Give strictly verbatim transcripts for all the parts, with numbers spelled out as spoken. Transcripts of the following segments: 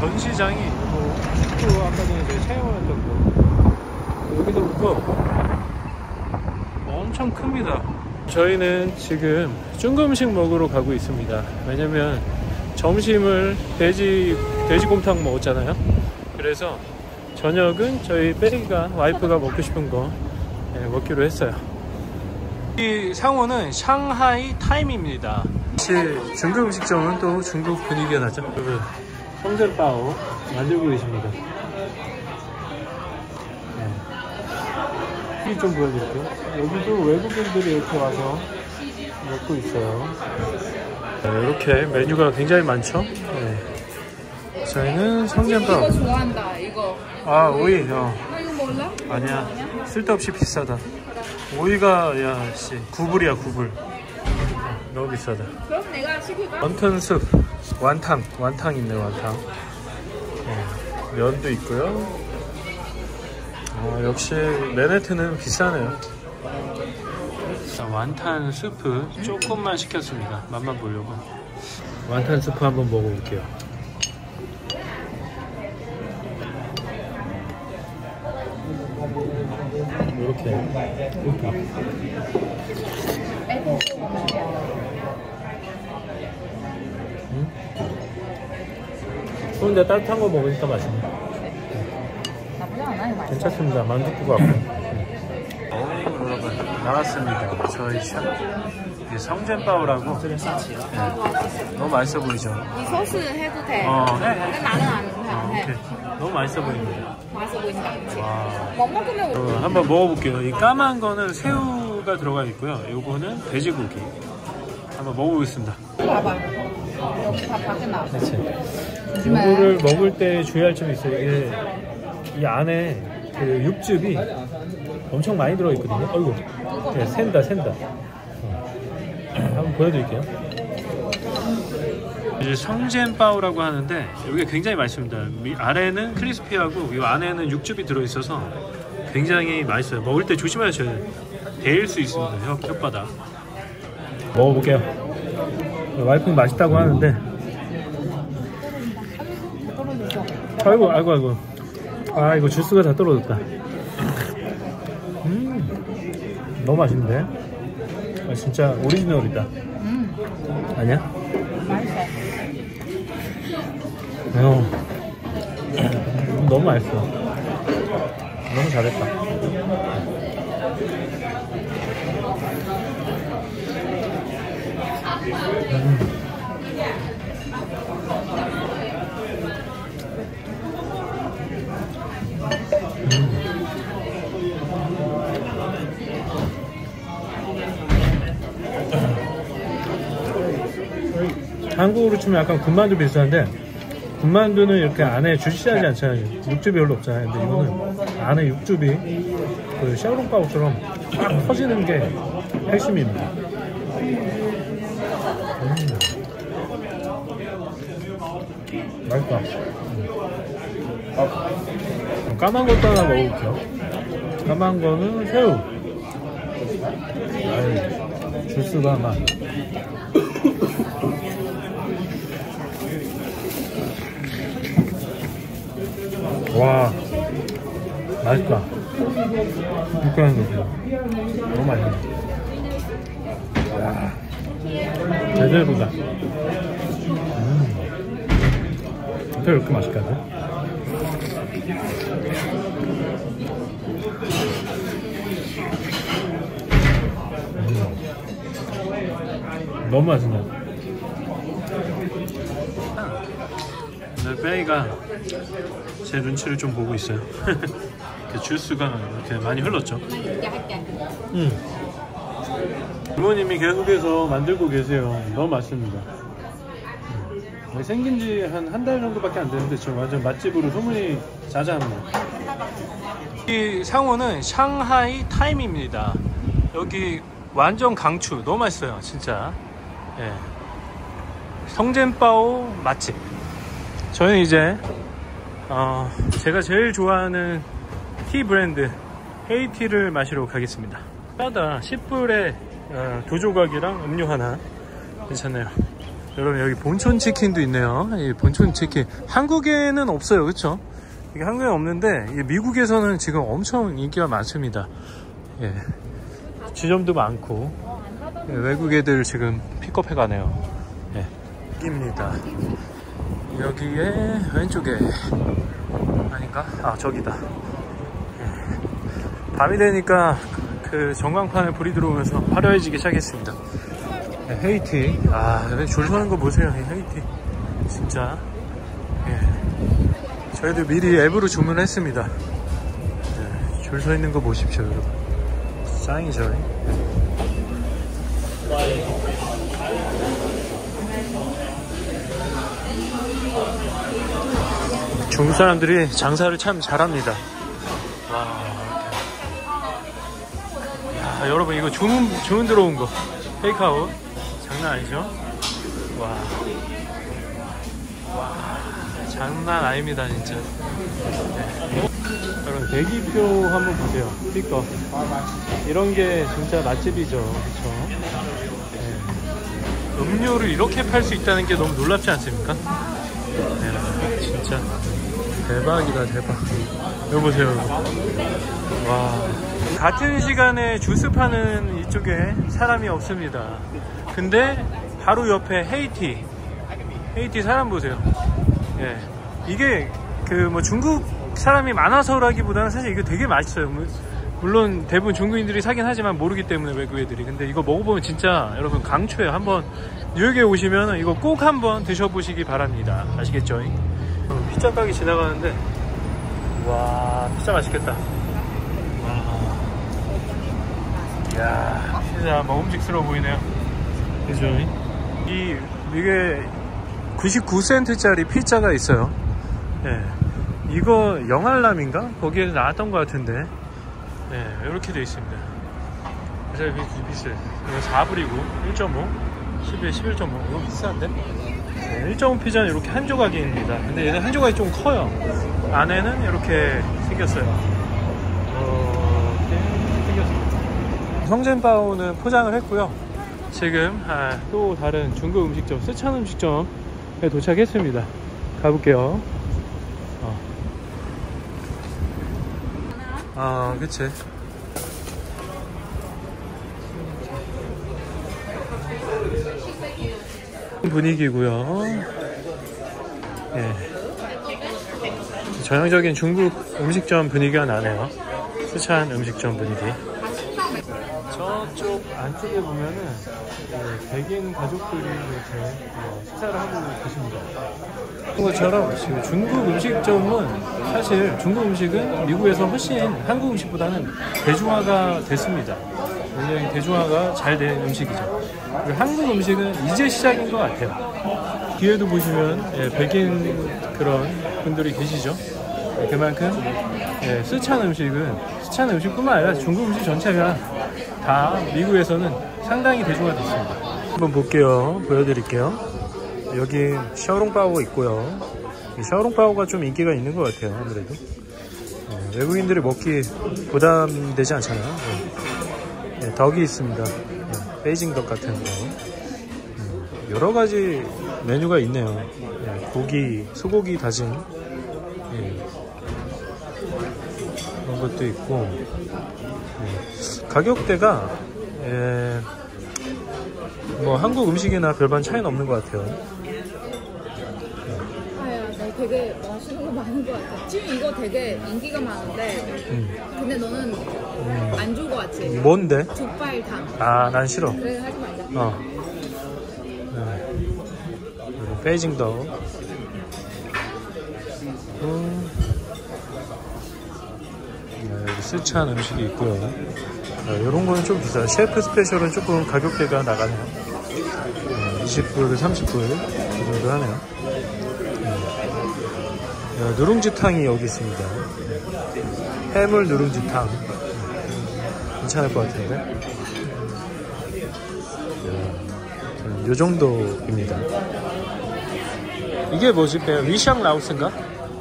전시장이 뭐 축구 아까 전에 저희 촬영했던 거 여기서부터 엄청 큽니다. 저희는 지금 중국 음식 먹으러 가고 있습니다. 왜냐면 점심을 돼지 돼지곰탕 먹었잖아요. 그래서 저녁은 저희 빼기가 와이프가 먹고 싶은 거 네, 먹기로 했어요. 이 상호는 샹하이 타임입니다. 사실 중국 음식점은 또 중국 분위기가 나죠. 여러분 성전바오 만들고 계십니다. 네. 좀 보여드릴게요. 여기도 외국인들이 이렇게 와서 먹고 있어요. 네, 이렇게 메뉴가 굉장히 많죠. 네. 저희는 성전바오. 이거 좋아한다. 이거. 아 오이. 어. 나 이거 몰라? 아니야. 쓸데없이 비싸다. 오이가 야씨 구불이야 구불. 너무 비싸다. 그럼 내가 시킬까? 원턴 숲, 완탕, 완탕 있네 완탕. 네, 면도 있고요. 어, 역시 맨해튼은 비싸네요. 자, 완탄 스프 조금만 시켰습니다. 맛만 보려고. 완탄 스프 한번 먹어볼게요. 이렇게 이렇게. 응? 근데 따뜻한 거 먹으니까 맛있네. 나쁘지 않아요, 맛있어. 괜찮습니다. 만둣국 같고. 어이 여러분 나왔습니다. 저희 샵 성전바오라고. 네. 너무 맛있어 보이죠? 이 소스 해도 돼. 어. 근데 나는 안 어, 해. 오케이. 너무 맛있어 보입니다. 맛있어 보이니까. 와. 못 먹으면 어, 한번 먹어볼게요. 이 까만 거는 새우가 들어가 있고요. 요거는 돼지고기. 한번 먹어보겠습니다. 봐봐. 여기 다 밖에 나와. 그렇지. 이거를 먹을 때 주의할 점이 있어요. 이게 이 안에 그 육즙이 엄청 많이 들어있거든요. 어이구, 네, 샌다, 샌다. 어. 한번 보여드릴게요. 이제 성젠바오라고 하는데 여기 굉장히 맛있습니다. 아래는 크리스피하고 이 안에는 육즙이 들어있어서 굉장히 맛있어요. 먹을 때 조심하셔야 돼요. 데일 수 있습니다. 혓, 혓바닥. 먹어볼게요. 와이프는 맛있다고 하는데. 아이고 아이고 아이고. 아 이거 주스가 다 떨어졌다. 음 너무 맛있는데? 아, 진짜 오리지널이다. 음. 아니야? 맛있어. 어. 너무 맛있어. 너무 잘했다. 음. 한국으로 치면 약간 군만두 비슷한데 군만두는 이렇게 안에 주시하지 않잖아요. 육즙이 별로 없잖아요. 근데 이거는 안에 육즙이 그 샤오롱바오처럼 딱 터지는 게 핵심입니다. 음. 맛있다. 음. 아, 까만 것도 하나 먹어볼게요. 까만 거는 새우. 아유, 주스가 막. 와, 맛있다. 육가는 거죠. 너무 맛있네. 와, 제대로다. 음. 어떻게 이렇게 맛있게 하지? 음. 너무 맛있네. 오늘 빼이가 제 눈치를 좀 보고 있어요. 주스가 이렇게 많이 흘렀죠. 음. 부모님이 계속해서 만들고 계세요. 너무 맛있습니다. 음. 생긴 지 한 한 달 정도밖에 안 되는데 지금 완전 맛집으로 소문이 자자합니다. 이 상호는 샹하이 타임입니다. 여기 완전 강추. 너무 맛있어요 진짜. 예. 성젠바오 맛집. 저는 이제 어, 제가 제일 좋아하는 티 브랜드 헤이티를 마시러 가겠습니다. 싸다. 십 불에 어, 두 조각이랑 음료 하나. 괜찮네요. 여러분 여기 본촌 치킨도 있네요. 이 본촌 치킨 한국에는 없어요, 그렇죠? 이게 한국에 없는데 미국에서는 지금 엄청 인기가 많습니다. 예, 지점도 많고 예, 외국 애들 지금 픽업해 가네요. 예, 여기입니다. 여기에 왼쪽에 아닌가? 아 저기다. 예, 밤이 되니까 그 전광판에 불이 들어오면서 화려해지기 시작했습니다. 네, 헤이티. 아, 줄 서는 거 보세요. 헤이티. 진짜. 예. 저희도 미리 앱으로 주문했습니다. 네, 줄 서 있는 거 보십시오, 여러분. 짱이죠. 중국 사람들이 장사를 참 잘합니다. 와. 야, 여러분, 이거 주문, 주문 들어온 거. 테이크아웃. 장난 아니죠? 와. 와. 장난 아닙니다, 진짜. 네. 여러분, 대기표 한번 보세요. 스피커. 이런 게 진짜 맛집이죠. 그쵸? 네. 음료를 이렇게 팔 수 있다는 게 너무 놀랍지 않습니까? 네, 진짜. 대박이다, 대박. 여기 보세요, 여러분. 와. 같은 시간에 주스 파는 이쪽에 사람이 없습니다. 근데 바로 옆에 헤이티. 헤이티 사람 보세요. 예. 이게 그 뭐 중국 사람이 많아서라기보다는 사실 이거 되게 맛있어요. 물론 대부분 중국인들이 사긴 하지만 모르기 때문에 외국 애들이. 근데 이거 먹어보면 진짜 여러분 강추해요. 한번 뉴욕에 오시면 이거 꼭 한번 드셔보시기 바랍니다. 아시겠죠? 피자 가게 지나가는데 와 피자 맛있겠다. 와. 이야 진짜 먹음직스러워 보이네요. 그죠? 이 이게 구십구 센트짜리 피자가 있어요. 예. 이거 영알람인가? 거기에서 나왔던 것 같은데 예, 이렇게 되어 있습니다. 그래서 비싸요. 이거 사 불이고 일 점 오 십에 십일 점 오 이거 비싼데? 네, 일 점 오 피자는 이렇게 한 조각입니다. 근데 얘는 한 조각이 좀 커요. 안에는 이렇게 생겼어요. 이렇게 생겼습니다. 성젠바오는 포장을 했고요. 지금 아, 또 다른 중국 음식점 스촨 음식점에 도착했습니다. 가볼게요. 어. 아 그치. 분위기고요. 예. 전형적인 중국 음식점 분위기가 나네요. 스촨 음식점 분위기. 저쪽 안쪽에 보면은 예, 백인 가족들이 이렇게 어, 식사를 하고 계십니다. 그것처럼 지금 중국 음식점은 사실 중국 음식은 미국에서 훨씬 한국 음식보다는 대중화가 됐습니다. 굉장히 대중화가 잘 된 음식이죠. 그리고 한국 음식은 이제 시작인 것 같아요. 뒤에도 보시면 예, 백인 그런 분들이 계시죠. 예, 그만큼 예, 스촨 음식은 스촨 음식뿐만 아니라 중국 음식 전체가 다 미국에서는 상당히 대중화됐습니다. 한번 볼게요. 보여드릴게요. 여기 샤오롱바오 있고요. 이 샤오롱바오가 좀 인기가 있는 것 같아요. 아무래도 예, 외국인들이 먹기 부담되지 않잖아요. 예. 예, 덕이 있습니다. 예, 베이징 덕 같은 거 예, 여러 가지 메뉴가 있네요. 예, 고기, 소고기 다진 예, 그런 것도 있고 예, 가격대가 예, 뭐 한국 음식이나 별반 차이는 없는 것 같아요. 아야, 너 되게 맛있는 거 많은 것 같아. 지금 이거 되게 인기가 많은데, 음. 근데 너는 음. 안 좋을 것 같지? 뭔데? 족발탕. 아, 난 싫어. 그래, 하지 말자. 어. 네. 그리고 베이징 덕. 음. 네, 여기 스촨 음식이 있고요. 네, 이런 거는 좀 비싸요. 셰프 스페셜은 조금 가격대가 나가네요. 네, 이십 불, 삼십 불 그 정도 하네요. 네. 네, 누룽지탕이 여기 있습니다. 네. 해물 누룽지탕. 네. 괜찮을 것 같은데. 네. 요 정도입니다. 이게 뭐지? 위샹 라오스인가?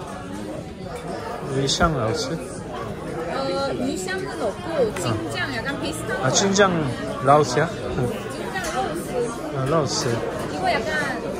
위샹 라오스? 어, 위샹은 없고, 찐짱 약간 비슷한 거. 아, 찐장 라오스야? 찐짱 라오스. 아, 라오스. 이거 약간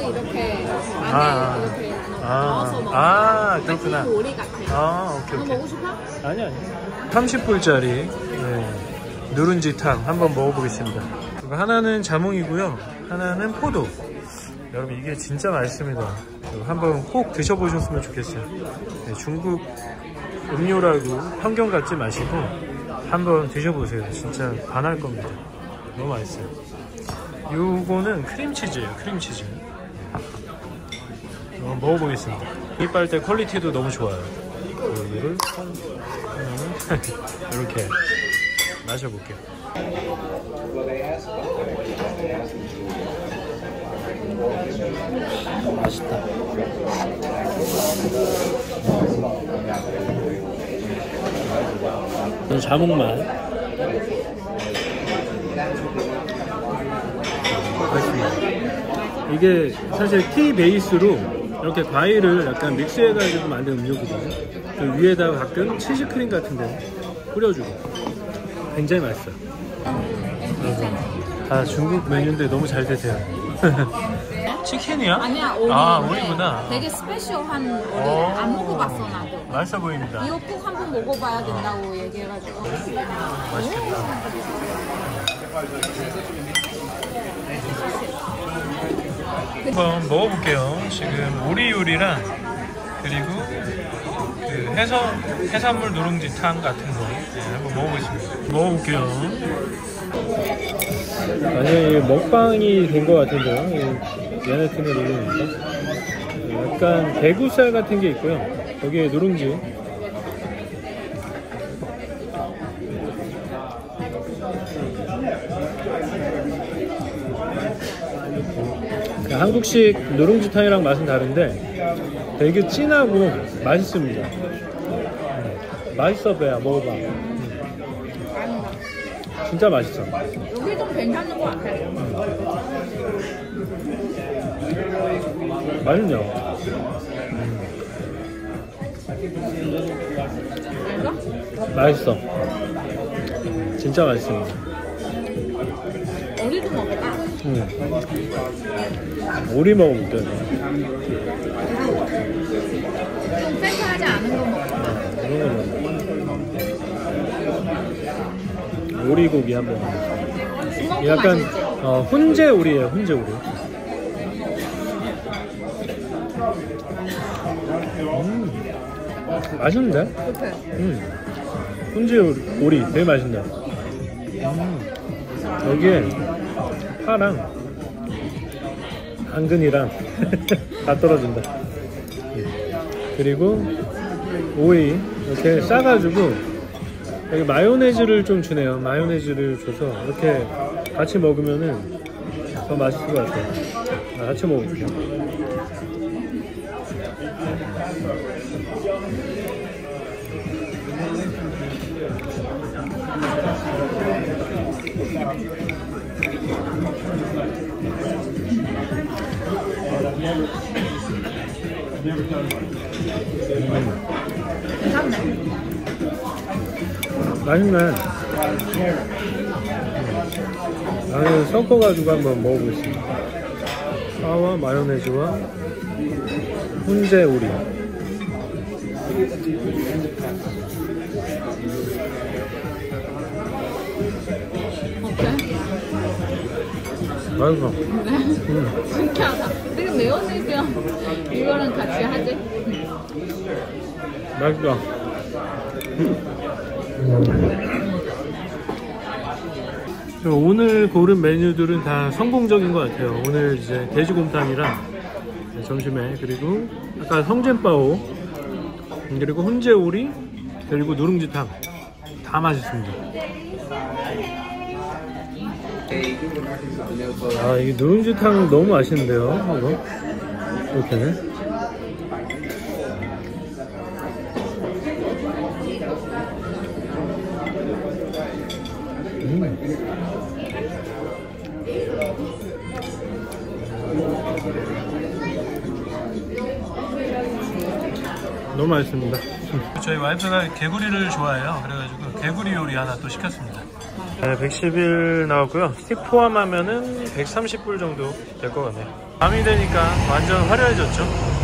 이렇게 안에 아, 이렇게 아, 넣어서 먹는 아, 그렇구나. 요리 같아. 아, 오케이, 너 오케이. 먹고 싶어? 아니, 아니. 삼십 불짜리 네, 누룽지탕 한번 먹어보겠습니다. 하나는 자몽이고요. 하나는 포도. 여러분, 이게 진짜 맛있습니다. 한번 꼭 드셔보셨으면 좋겠어요. 네, 중국 음료라고 편견 갖지 마시고 한번 드셔보세요. 진짜 반할 겁니다. 너무 맛있어요. 요거는 크림치즈예요. 크림치즈. 어, 먹어보겠습니다. 이 빨대 퀄리티도 너무 좋아요. 이거를 이렇게 마셔볼게요. 맛있다. 자몽 맛. 맛있습니다. 이게 사실 티 베이스로 이렇게 과일을 약간 믹스해가지고 만든 음료거든요. 그 위에다가 가끔 치즈크림 같은 거 뿌려주고 굉장히 맛있어요. 여러분, 다 중국 메뉴인데 너무 잘 드세요. 치킨이야? 아니야, 오리. 아, 오리구나. 되게 스페셜한 오리. 어. 안 먹어봤어, 나도. 맛있어 보입니다. 이거 꼭 한번 먹어봐야 된다고 얘기해가지고. 맛있겠다. 한번 먹어볼게요. 지금 오리 요리랑 그리고 그 해서, 해산물 누룽지탕 같은 거 네, 한번 먹어보겠습니다. 먹어볼게요. 아니, 먹방이 된 것 같은데요. 얘네 팀의 누룽지인가? 약간 대구살 같은 게 있고요. 여기에 누룽지. 한국식 누룽지탕이랑 맛은 다른데 되게 진하고 맛있습니다. 음, 맛있어. 배야 먹어봐. 음. 진짜 맛있어. 여기 좀 괜찮은 것 같아. 음. 맛있네요. 음. 맛있어. 진짜 맛있습니다. 오리도 먹어봐. 응. 오리 먹어볼게요. 좀 쎄하지 않은 거 먹어봐. 오리고기 한번. 스모크 약간 맛있지? 어, 훈제 오리예요. 훈제 오리. 음, 맛있는데? 그렇게. 음, 훈제 오리, 오리 되게 맛있네. 음, 여기에 파랑 당근이랑 다 떨어진다. 그리고 오이 이렇게 싸가지고 여기 마요네즈를 좀 주네요. 마요네즈를 줘서 이렇게 같이 먹으면은 더 맛있을 것 같아요. 아, 같이 먹을게요. 괜찮네. 맛있네. 나는 섞어가지고 한번 먹어보겠습니다. 파와 마요네즈와 훈제 오리. 어때? 맛있어. 네? 음. 신기하다. 되게 매운맛이랑 이거랑 같이 하지? 맛있다. 오늘 고른 메뉴들은 다 성공적인 것 같아요. 오늘 이제 돼지곰탕이랑 점심에, 그리고 아까 성젠바오, 그리고 훈제오리, 그리고 누룽지탕 다 맛있습니다. 아, 이게 누룽지탕 너무 맛있는데요. 이거 이렇게. 너무 맛있습니다. 저희 와이프가 개구리를 좋아해요. 그래가지고 개구리 요리 하나 또 시켰습니다. 네, 백십 일 나왔고요. 스틱 포함하면은 백삼십 불 정도 될 것 같네요. 밤이 되니까 완전 화려해졌죠.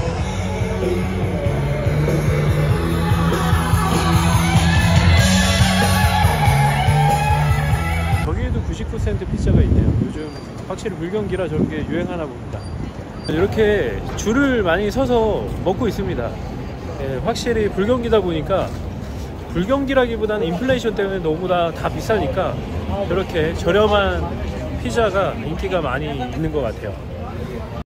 저기에도 구십구 센트 피자가 있네요. 요즘 확실히 물경기라 저런 게 유행하나 봅니다. 이렇게 줄을 많이 서서 먹고 있습니다. 예, 확실히 불경기다 보니까, 불경기라기보다는 인플레이션 때문에 너무 다, 다 비싸니까 이렇게 저렴한 피자가 인기가 많이 있는 것 같아요.